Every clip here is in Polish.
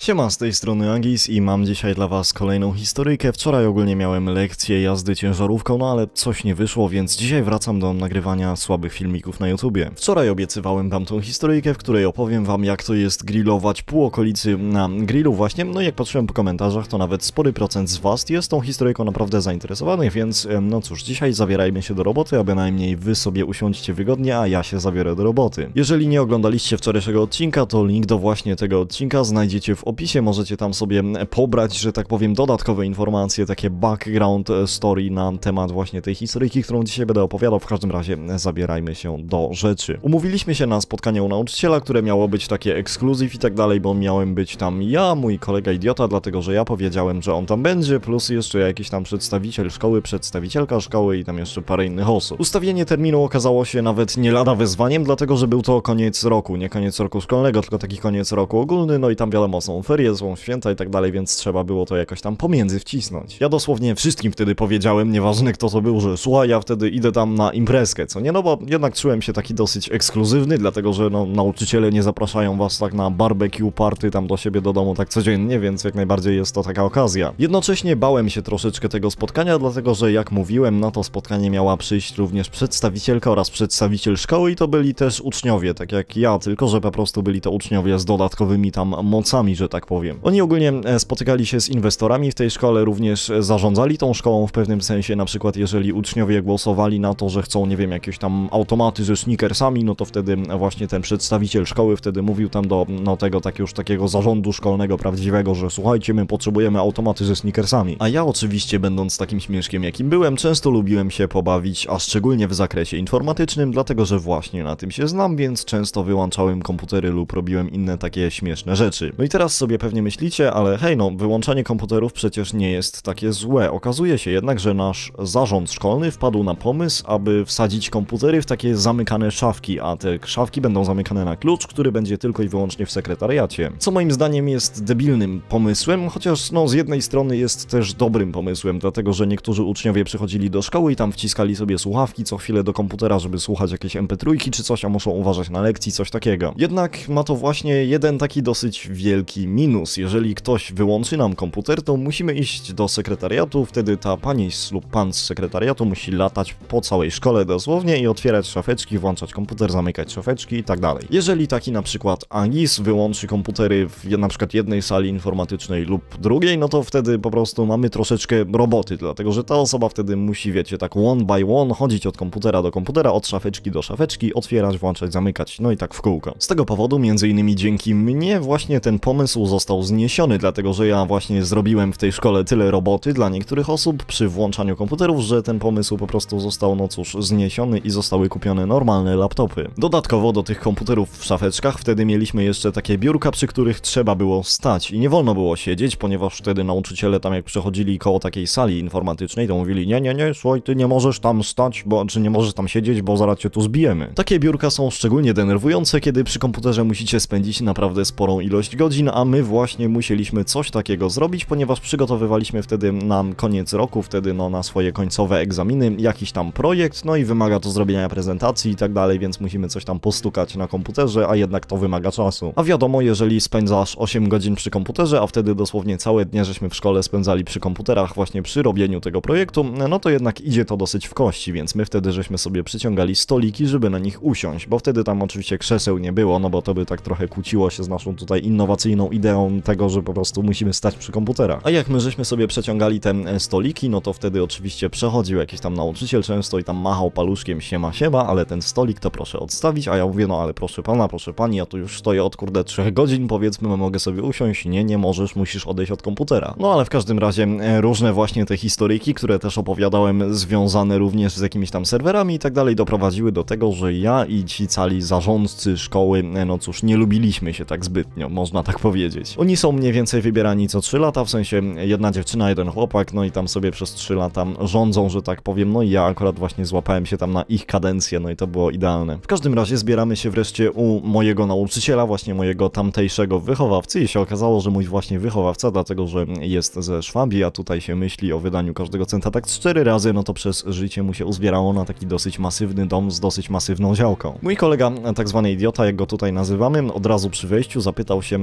Siema, z tej strony Agis i mam dzisiaj dla was kolejną historyjkę. Wczoraj ogólnie miałem lekcję jazdy ciężarówką, no ale coś nie wyszło, więc dzisiaj wracam do nagrywania słabych filmików na YouTubie. Wczoraj obiecywałem wam tą historyjkę, w której opowiem wam, jak to jest grillować pół okolicy na grillu właśnie. No i jak patrzyłem po komentarzach, to nawet spory procent z was jest tą historyjką naprawdę zainteresowany, więc no cóż, dzisiaj zabierajmy się do roboty, a bynajmniej wy sobie usiądźcie wygodnie, a ja się zabiorę do roboty. Jeżeli nie oglądaliście wczorajszego odcinka, to link do właśnie tego odcinka znajdziecie w opisie, możecie tam sobie pobrać, że tak powiem, dodatkowe informacje, takie background story na temat właśnie tej historyjki, którą dzisiaj będę opowiadał. W każdym razie zabierajmy się do rzeczy. Umówiliśmy się na spotkanie u nauczyciela, które miało być takie ekskluzyw i tak dalej, bo miałem być tam ja, mój kolega idiota, dlatego że ja powiedziałem, że on tam będzie, plus jeszcze jakiś tam przedstawiciel szkoły, przedstawicielka szkoły i tam jeszcze parę innych osób. Ustawienie terminu okazało się nawet nie lada wyzwaniem, dlatego że był to koniec roku, nie koniec roku szkolnego, tylko taki koniec roku ogólny, no i tam wiadomo, są ferie, są święta i tak dalej, więc trzeba było to jakoś tam pomiędzy wcisnąć. Ja dosłownie wszystkim wtedy powiedziałem, nieważne kto to był, że słuchaj, ja wtedy idę tam na imprezkę, co nie? No bo jednak czułem się taki dosyć ekskluzywny, dlatego że no nauczyciele nie zapraszają was tak na barbecue party tam do siebie do domu tak codziennie, więc jak najbardziej jest to taka okazja. Jednocześnie bałem się troszeczkę tego spotkania, dlatego że jak mówiłem, na to spotkanie miała przyjść również przedstawicielka oraz przedstawiciel szkoły i to byli też uczniowie, tak jak ja, tylko że po prostu byli to uczniowie z dodatkowymi tam mocami, że tak powiem. Oni ogólnie spotykali się z inwestorami w tej szkole, również zarządzali tą szkołą w pewnym sensie, na przykład jeżeli uczniowie głosowali na to, że chcą, nie wiem, jakieś tam automaty ze sneakersami, no to wtedy właśnie ten przedstawiciel szkoły wtedy mówił tam do tego takiego zarządu szkolnego prawdziwego, że słuchajcie, my potrzebujemy automaty ze sneakersami. A ja oczywiście, będąc takim śmieszkiem jakim byłem, często lubiłem się pobawić, a szczególnie w zakresie informatycznym, dlatego że właśnie na tym się znam, więc często wyłączałem komputery lub robiłem inne takie śmieszne rzeczy. No i teraz sobie pewnie myślicie, ale hej, no wyłączanie komputerów przecież nie jest takie złe. Okazuje się jednak, że nasz zarząd szkolny wpadł na pomysł, aby wsadzić komputery w takie zamykane szafki, a te szafki będą zamykane na klucz, który będzie tylko i wyłącznie w sekretariacie. Co moim zdaniem jest debilnym pomysłem, chociaż no z jednej strony jest też dobrym pomysłem, dlatego że niektórzy uczniowie przychodzili do szkoły i tam wciskali sobie słuchawki co chwilę do komputera, żeby słuchać jakieś MP3 czy coś, a muszą uważać na lekcji, coś takiego. Jednak ma to właśnie jeden taki dosyć wielki minus. Jeżeli ktoś wyłączy nam komputer, to musimy iść do sekretariatu, wtedy ta pani lub pan z sekretariatu musi latać po całej szkole dosłownie i otwierać szafeczki, włączać komputer, zamykać szafeczki i tak dalej. Jeżeli taki na przykład Agis wyłączy komputery w na przykład jednej sali informatycznej lub drugiej, no to wtedy po prostu mamy troszeczkę roboty, dlatego że ta osoba wtedy musi, wiecie, tak one by one chodzić od komputera do komputera, od szafeczki do szafeczki, otwierać, włączać, zamykać, no i tak w kółko. Z tego powodu, między innymi dzięki mnie, właśnie ten pomysł został zniesiony, dlatego że ja właśnie zrobiłem w tej szkole tyle roboty dla niektórych osób przy włączaniu komputerów, że ten pomysł po prostu został, no cóż, zniesiony i zostały kupione normalne laptopy. Dodatkowo do tych komputerów w szafeczkach wtedy mieliśmy jeszcze takie biurka, przy których trzeba było stać i nie wolno było siedzieć, ponieważ wtedy nauczyciele tam jak przechodzili koło takiej sali informatycznej, to mówili nie, słuchaj, ty nie możesz tam stać, czy nie możesz tam siedzieć, bo zaraz cię tu zbijemy. Takie biurka są szczególnie denerwujące, kiedy przy komputerze musicie spędzić naprawdę sporą ilość godzin, a my właśnie musieliśmy coś takiego zrobić, ponieważ przygotowywaliśmy wtedy na koniec roku, wtedy no na swoje końcowe egzaminy, jakiś tam projekt, no i wymaga to zrobienia prezentacji i tak dalej, więc musimy coś tam postukać na komputerze, a jednak to wymaga czasu. A wiadomo, jeżeli spędzasz 8 godzin przy komputerze, a wtedy dosłownie całe dnie żeśmy w szkole spędzali przy komputerach właśnie przy robieniu tego projektu, no to jednak idzie to dosyć w kości, więc my wtedy żeśmy sobie przyciągali stoliki, żeby na nich usiąść, bo wtedy tam oczywiście krzeseł nie było, no bo to by tak trochę kłóciło się z naszą tutaj innowacyjną ideą tego, że po prostu musimy stać przy komputerach. A jak my żeśmy sobie przeciągali te stoliki, no to wtedy oczywiście przechodził jakiś tam nauczyciel często i tam machał paluszkiem siema, ale ten stolik to proszę odstawić, a ja mówię, no ale proszę pana, proszę pani, ja tu już stoję od kurde 3 godzin, powiedzmy, mogę sobie usiąść, nie możesz, musisz odejść od komputera. No ale w każdym razie różne właśnie te historyjki, które też opowiadałem, związane również z jakimiś tam serwerami i tak dalej, doprowadziły do tego, że ja i ci cali zarządcy szkoły, no cóż, nie lubiliśmy się tak zbytnio, można tak powiedzieć. Oni są mniej więcej wybierani co 3 lata, w sensie jedna dziewczyna, jeden chłopak, no i tam sobie przez 3 lata rządzą, że tak powiem, no i ja akurat właśnie złapałem się tam na ich kadencję, no i to było idealne. W każdym razie zbieramy się wreszcie u mojego nauczyciela, właśnie mojego tamtejszego wychowawcy i się okazało, że mój właśnie wychowawca, dlatego że jest ze Szwabii, a tutaj się myśli o wydaniu każdego centa tak 4 razy, no to przez życie mu się uzbierało na taki dosyć masywny dom z dosyć masywną działką. Mój kolega, tak zwany idiota, jak go tutaj nazywamy, od razu przy wejściu zapytał się mojego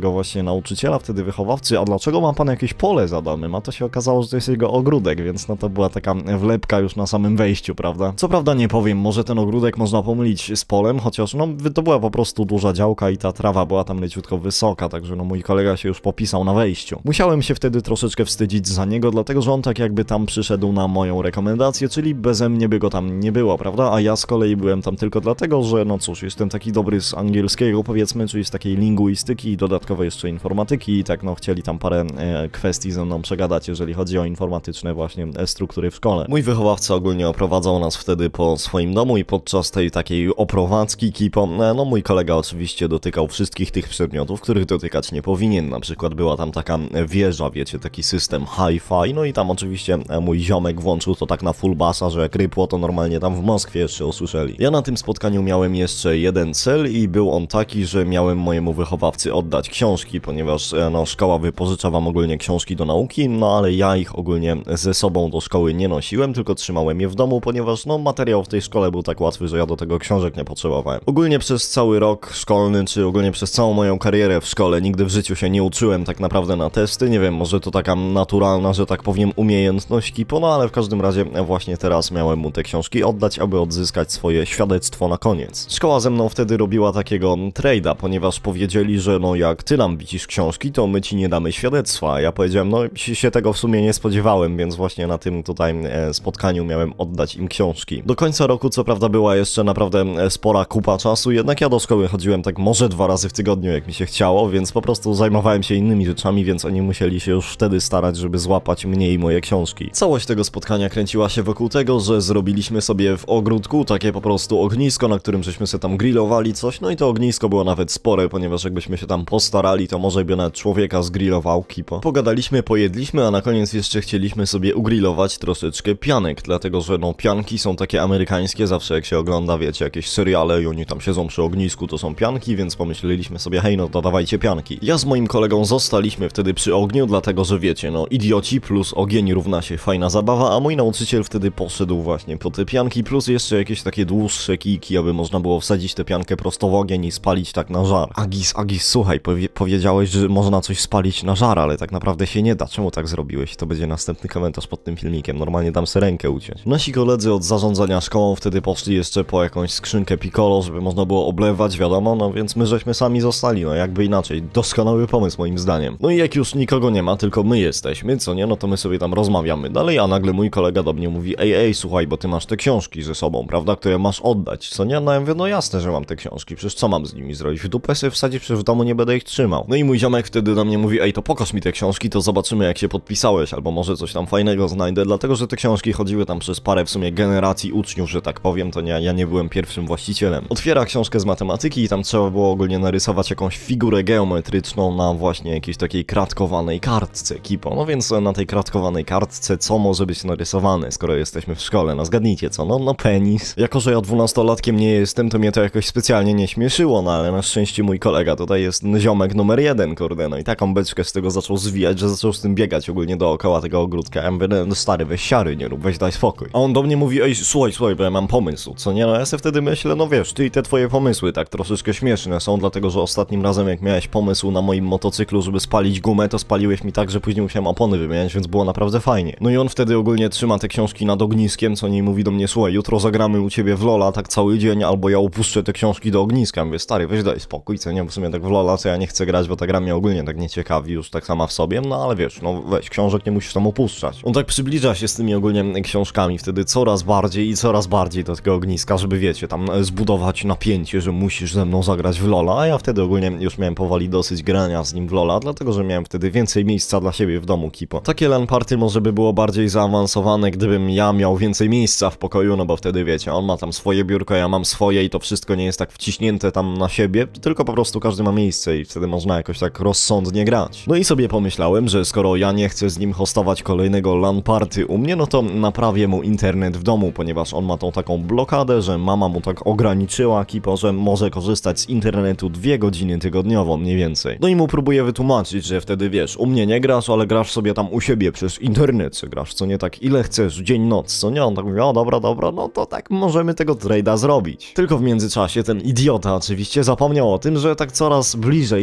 takiego właśnie nauczyciela, wtedy wychowawcy, a dlaczego ma pan jakieś pole za domem? A to się okazało, że to jest jego ogródek, więc no to była taka wlepka już na samym wejściu, prawda? Co prawda nie powiem, może ten ogródek można pomylić z polem, chociaż no to była po prostu duża działka i ta trawa była tam leciutko wysoka, także no mój kolega się już popisał na wejściu. Musiałem się wtedy troszeczkę wstydzić za niego, dlatego że on tak jakby tam przyszedł na moją rekomendację, czyli beze mnie by go tam nie było, prawda? A ja z kolei byłem tam tylko dlatego, że no cóż, jestem taki dobry z angielskiego, powiedzmy, czyli z takiej lingwistyki i dodatkowo jeszcze informatyki i tak no chcieli tam parę kwestii ze mną przegadać, jeżeli chodzi o informatyczne właśnie struktury w szkole. Mój wychowawca ogólnie oprowadzał nas wtedy po swoim domu i podczas tej takiej oprowadzki kipo, no mój kolega oczywiście dotykał wszystkich tych przedmiotów, których dotykać nie powinien. Na przykład była tam taka wieża, wiecie, taki system hi-fi, no i tam oczywiście mój ziomek włączył to tak na full bassa, że jak rypło, to normalnie tam w Moskwie jeszcze usłyszeli. Ja na tym spotkaniu miałem jeszcze jeden cel i był on taki, że miałem mojemu wychowawcy oddać książki, ponieważ no szkoła wypożycza wam ogólnie książki do nauki, no ale ja ich ogólnie ze sobą do szkoły nie nosiłem, tylko trzymałem je w domu, ponieważ no materiał w tej szkole był tak łatwy, że ja do tego książek nie potrzebowałem. Ogólnie przez cały rok szkolny, czy ogólnie przez całą moją karierę w szkole nigdy w życiu się nie uczyłem tak naprawdę na testy, nie wiem, może to taka naturalna, że tak powiem, umiejętność kipo, no ale w każdym razie właśnie teraz miałem mu te książki oddać, aby odzyskać swoje świadectwo na koniec. Szkoła ze mną wtedy robiła takiego trade'a, ponieważ powiedzieli, że no jak ty nam widzisz książki, to my ci nie damy świadectwa. Ja powiedziałem, no się tego w sumie nie spodziewałem, więc właśnie na tym tutaj spotkaniu miałem oddać im książki. Do końca roku co prawda była jeszcze naprawdę spora kupa czasu, jednak ja do szkoły chodziłem tak może 2 razy w tygodniu, jak mi się chciało, więc po prostu zajmowałem się innymi rzeczami, więc oni musieli się już wtedy starać, żeby złapać mnie i moje książki. Całość tego spotkania kręciła się wokół tego, że zrobiliśmy sobie w ogródku takie po prostu ognisko, na którym żeśmy sobie tam grillowali coś, no i to ognisko było nawet spore, ponieważ jakbyśmy się tam postarali, to może by nawet człowieka zgrillował kipo. Pogadaliśmy, pojedliśmy, a na koniec jeszcze chcieliśmy sobie ugrillować troszeczkę pianek, dlatego że no pianki są takie amerykańskie, zawsze jak się ogląda, wiecie, jakieś seriale i oni tam siedzą przy ognisku, to są pianki, więc pomyśleliśmy sobie, hej, no to dawajcie pianki. Ja z moim kolegą zostaliśmy wtedy przy ogniu, dlatego że wiecie, no idioci plus ogień równa się fajna zabawa, a mój nauczyciel wtedy poszedł właśnie po te pianki, plus jeszcze jakieś takie dłuższe kijki, aby można było wsadzić tę piankę prosto w ogień i spalić tak na żar. Agis, słuchaj, powiedziałeś, że można coś spalić na żar, ale tak naprawdę się nie da. Czemu tak zrobiłeś? To będzie następny komentarz pod tym filmikiem. Normalnie dam sobie rękę uciąć. Nasi koledzy od zarządzania szkołą wtedy poszli jeszcze po jakąś skrzynkę piccolo, żeby można było oblewać, wiadomo, no więc my żeśmy sami zostali, no jakby inaczej. Doskonały pomysł moim zdaniem. No i jak już nikogo nie ma, tylko my jesteśmy, co nie? No to my sobie tam rozmawiamy dalej, a nagle mój kolega do mnie mówi, ej, słuchaj, bo ty masz te książki ze sobą, prawda, które masz oddać, co nie? No ja mówię, no jasne, że mam te książki, przecież co mam z nimi zrobić? W dupę sobie wsadzić, przecież w domu nie będę ich trzymał. No i mój ziomek wtedy do mnie mówi, ej, to pokaż mi te książki, to zobaczymy jak się podpisałeś, albo może coś tam fajnego znajdę, dlatego że te książki chodziły tam przez parę w sumie generacji uczniów, że tak powiem, to nie, ja nie byłem pierwszym właścicielem. Otwiera książkę z matematyki i tam trzeba było ogólnie narysować jakąś figurę geometryczną na właśnie jakiejś takiej kratkowanej kartce, kipo. No więc na tej kratkowanej kartce co może być narysowane, skoro jesteśmy w szkole? No zgadnijcie co? No penis. Jako że ja 12-latkiem nie jestem, to mnie to jakoś specjalnie nie śmieszyło, no ale na szczęście mój kolega tutaj jest ziomek numer 1, kurde, no i taką beczkę z tego zaczął zwijać, że zaczął z tym biegać ogólnie dookoła tego ogródka. Ja mówię, no stary, weź siary, nie rób, weź daj spokój. A on do mnie mówi, ej, słuchaj, bo ja mam pomysł, co nie? No ja sobie wtedy myślę, no wiesz, ty i te twoje pomysły tak troszeczkę śmieszne są, dlatego że ostatnim razem jak miałeś pomysł na moim motocyklu, żeby spalić gumę, to spaliłeś mi tak, że później musiałem opony wymieniać, więc było naprawdę fajnie. No i on wtedy ogólnie trzyma te książki nad ogniskiem, co nie mówi do mnie, słuchaj, jutro zagramy u ciebie w Lola tak cały dzień, albo ja upuszczę te książki do ogniska. Mówię, stary, weź daj spokój, co nie? W sumie tak w Lola, co ja nie chcę grać, bo ta gra mnie ogólnie tak nie ciekawi już tak sama w sobie, no ale wiesz, no weź, książek nie musisz tam opuszczać. On tak przybliża się z tymi ogólnie książkami wtedy coraz bardziej do tego ogniska, żeby wiecie, tam zbudować napięcie, że musisz ze mną zagrać w Lola, a ja wtedy ogólnie już miałem powoli dosyć grania z nim w Lola, dlatego że miałem wtedy więcej miejsca dla siebie w domu, kipo. Takie LAN party może by było bardziej zaawansowane, gdybym ja miał więcej miejsca w pokoju, no bo wtedy wiecie, on ma tam swoje biurko, ja mam swoje i to wszystko nie jest tak wciśnięte tam na siebie, tylko po prostu każdy ma miejsce i wtedy można jakoś tak rozsądnie grać. No i sobie pomyślałem, że skoro ja nie chcę z nim hostować kolejnego LAN party u mnie, no to naprawię mu internet w domu, ponieważ on ma tą taką blokadę, że mama mu tak ograniczyła, kipo, że może korzystać z internetu 2 godziny tygodniowo, mniej więcej. No i mu próbuję wytłumaczyć, że wtedy wiesz, u mnie nie grasz, ale grasz sobie tam u siebie przez internet, co grasz, co nie tak ile chcesz, dzień, noc, co nie? On tak mówi, o dobra, no to tak możemy tego trade'a zrobić. Tylko w międzyczasie ten idiota oczywiście zapomniał o tym, że tak coraz bliżej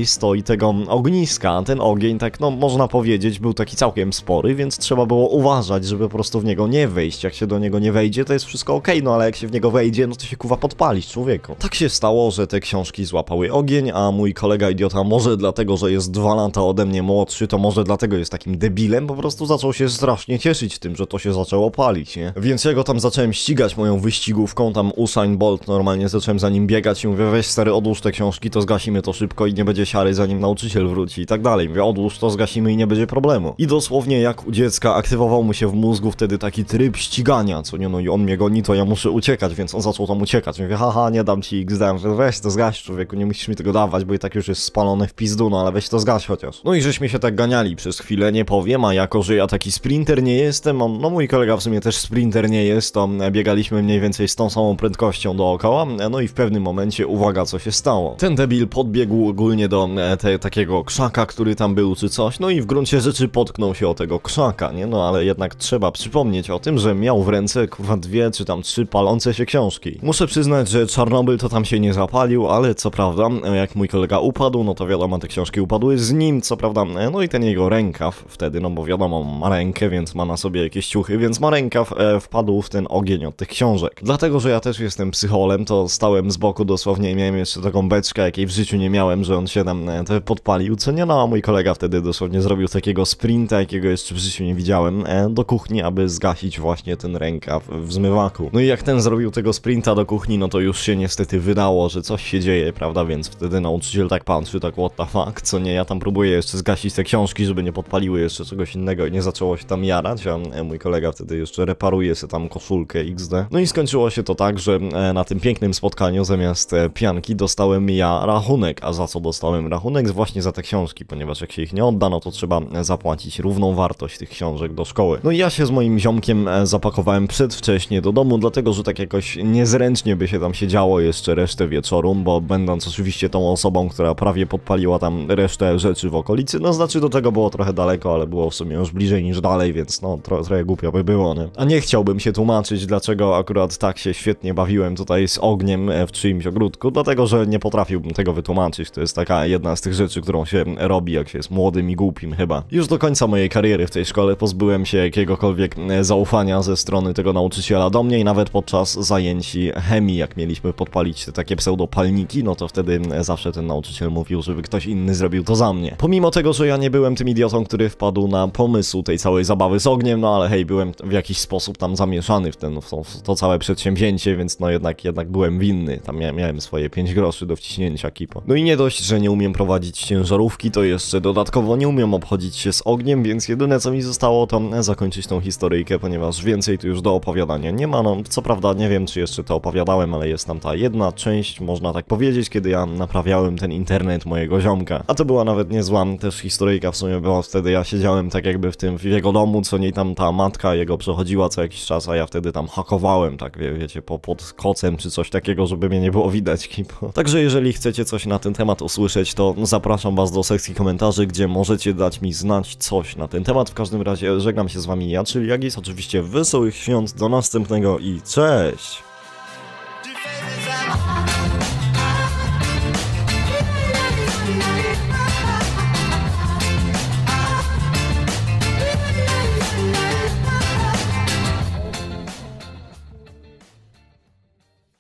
miejsce i tego ogniska. Ten ogień, tak no można powiedzieć, był taki całkiem spory, więc trzeba było uważać, żeby po prostu w niego nie wejść. Jak się do niego nie wejdzie, to jest wszystko okej, no ale jak się w niego wejdzie, no to się kuwa podpalić człowieku. Tak się stało, że te książki złapały ogień, a mój kolega idiota, może dlatego, że jest 2 lata ode mnie młodszy, to może dlatego jest takim debilem, po prostu zaczął się strasznie cieszyć tym, że to się zaczęło palić, nie? Więc ja go tam zacząłem ścigać moją wyścigówką, tam Usain Bolt, normalnie zacząłem za nim biegać i mówię, weź stary, odłóż te książki, to zgasimy to szybko i nie będzie siary, zanim nauczyciel wróci i tak dalej. Mówię, odłóż to, zgasimy i nie będzie problemu. I dosłownie jak u dziecka aktywował mu się w mózgu wtedy taki tryb ścigania, co nie, no i on mnie goni, to ja muszę uciekać, więc on zaczął tam uciekać. Mówię, haha, nie dam ci XD, weź to zgaś człowieku, nie musisz mi tego dawać, bo i tak już jest spalone w pizdu, no ale weź to zgaś chociaż. No i żeśmy się tak ganiali przez chwilę, nie powiem, a jako, że ja taki sprinter nie jestem, no mój kolega w sumie też sprinter nie jest, to biegaliśmy mniej więcej z tą samą prędkością dookoła, no i w pewnym momencie, uwaga, co się stało. Ten debil podbiegł ogólnie do takiego krzaka, który tam był czy coś, no i w gruncie rzeczy potknął się o tego krzaka, nie? No ale jednak trzeba przypomnieć o tym, że miał w ręce kurwa 2 czy tam 3 palące się książki. Muszę przyznać, że Czarnobyl to tam się nie zapalił, ale co prawda, jak mój kolega upadł, no to wiadomo, te książki upadły z nim, co prawda, no i ten jego rękaw wtedy, no bo wiadomo, ma rękę, więc ma na sobie jakieś ciuchy, więc ma rękaw wpadł w ten ogień od tych książek. Dlatego, że ja też jestem psycholem, to stałem z boku dosłownie i miałem jeszcze taką beczkę, jakiej w życiu nie miałem, że on się tam podpalił, co nie, no a mój kolega wtedy dosłownie zrobił takiego sprinta, jakiego jeszcze w życiu nie widziałem, do kuchni, aby zgasić właśnie ten rękaw w zmywaku. No i jak ten zrobił tego sprinta do kuchni, no to już się niestety wydało, że coś się dzieje, prawda, więc wtedy nauczyciel tak patrzy, tak what the fuck, co nie, ja tam próbuję jeszcze zgasić te książki, żeby nie podpaliły jeszcze czegoś innego i nie zaczęło się tam jarać, a mój kolega wtedy jeszcze reparuje sobie tam koszulkę XD. No i skończyło się to tak, że na tym pięknym spotkaniu zamiast pianki dostałem ja rachunek, a za co dostałem rachunek? Właśnie za te książki, ponieważ jak się ich nie odda, no to trzeba zapłacić równą wartość tych książek do szkoły. No i ja się z moim ziomkiem zapakowałem przedwcześnie do domu, dlatego, że tak jakoś niezręcznie by się tam siedziało jeszcze resztę wieczoru, bo będąc oczywiście tą osobą, która prawie podpaliła tam resztę rzeczy w okolicy, no znaczy do tego było trochę daleko, ale było w sumie już bliżej niż dalej, więc no trochę głupio by było, nie? A nie chciałbym się tłumaczyć, dlaczego akurat tak się świetnie bawiłem tutaj z ogniem w czyimś ogródku, dlatego, że nie potrafiłbym tego wytłumaczyć. To jest taka jedna z tych rzeczy, którą się robi, jak się jest młodym i głupim chyba. Już do końca mojej kariery w tej szkole pozbyłem się jakiegokolwiek zaufania ze strony tego nauczyciela do mnie i nawet podczas zajęć chemii, jak mieliśmy podpalić te takie pseudopalniki, no to wtedy zawsze ten nauczyciel mówił, żeby ktoś inny zrobił to za mnie. Pomimo tego, że ja nie byłem tym idiotą, który wpadł na pomysł tej całej zabawy z ogniem, no ale hej, byłem w jakiś sposób tam zamieszany w to całe przedsięwzięcie, więc no jednak byłem winny. Tam miałem swoje 5 groszy do wciśnięcia, kipo. No i nie dość, że nie umiem prowadzić ciężarówki, to jeszcze dodatkowo nie umiem obchodzić się z ogniem, więc jedyne co mi zostało to zakończyć tą historyjkę, ponieważ więcej tu już do opowiadania nie ma. No co prawda nie wiem, czy jeszcze to opowiadałem, ale jest tam ta jedna część, można tak powiedzieć, kiedy ja naprawiałem ten internet mojego ziomka. A to była nawet niezła też historyjka w sumie, bo wtedy ja siedziałem tak jakby w jego domu, co nie tam ta matka jego przechodziła co jakiś czas, a ja wtedy tam hakowałem, tak wiecie, pod kocem czy coś takiego, żeby mnie nie było widać, kipo. Także jeżeli chcecie coś na ten temat usłyszeć, to zapraszam was do sekcji komentarzy, gdzie możecie dać mi znać coś na ten temat. W każdym razie żegnam się z wami ja, czyli Jagis, oczywiście wesołych świąt, do następnego i cześć!